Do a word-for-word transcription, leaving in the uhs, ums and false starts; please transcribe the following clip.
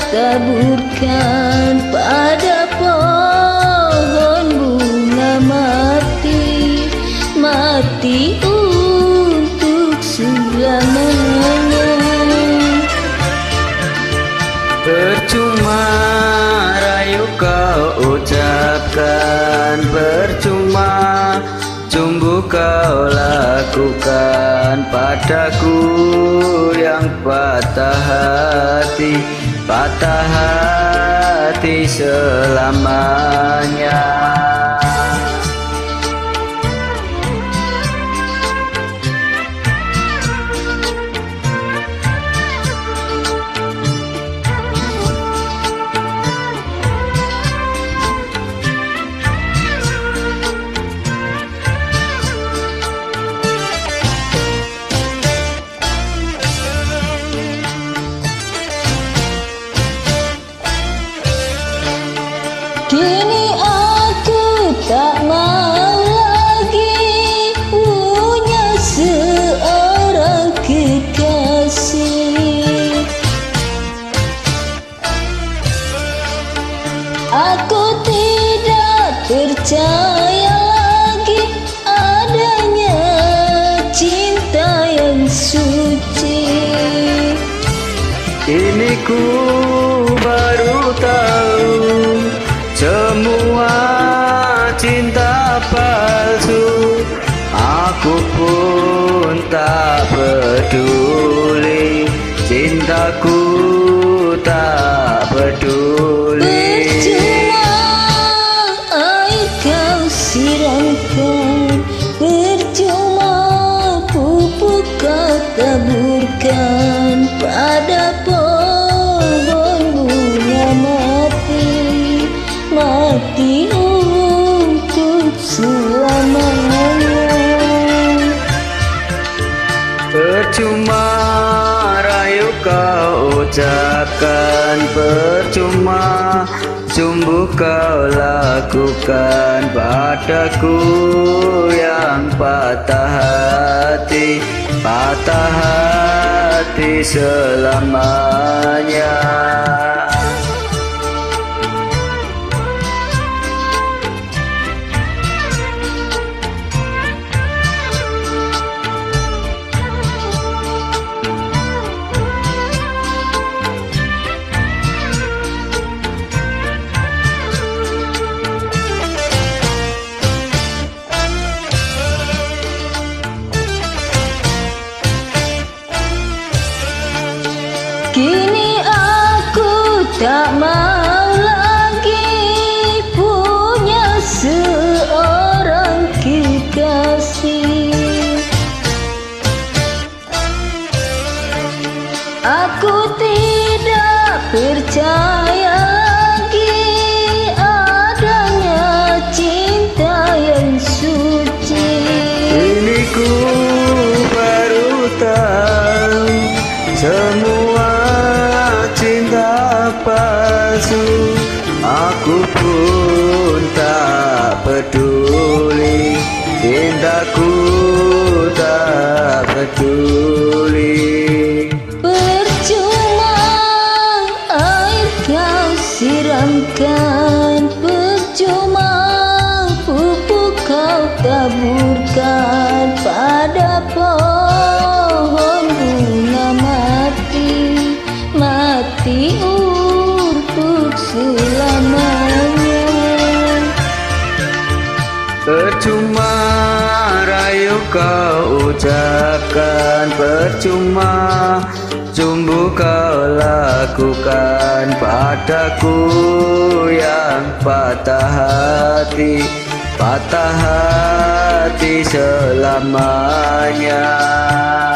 taburkan pada pohon bunga mati, mati untuk selamanya. Percuma rayu kau ucapkan, percuma sungguh kau lakukan padaku yang patah hati, patah hati selamanya. Kini aku tak mau lagi punya seorang kekasih. Aku tidak percaya lagi adanya cinta yang suci. Ini ku baru tahu semua cinta palsu. Aku pun tak peduli, cintaku tak peduli. Percuma air kau siramkan, percuma pupuk kau taburkan pada pohon bunga mati, mati untuk selamanya. Percuma rayu kau ucapkan, percuma sungguh kau lakukan padaku yang patah hati, patah hati selamanya. Kini aku tak mau lagi punya seorang kekasih. Aku tidak percaya lagi adanya cinta yang suci. Ini ku baru tahu semua cinta palsu. Aku pun tak peduli, cintaku tak peduli. Percuma air kau siramkan, percuma pupuk kau taburkan pada pohon bunga mati, mati untuk selamanya. Percuma rayu kau ucapkan, percuma sungguh kau lakukan padaku yang patah hati, patah hati selamanya.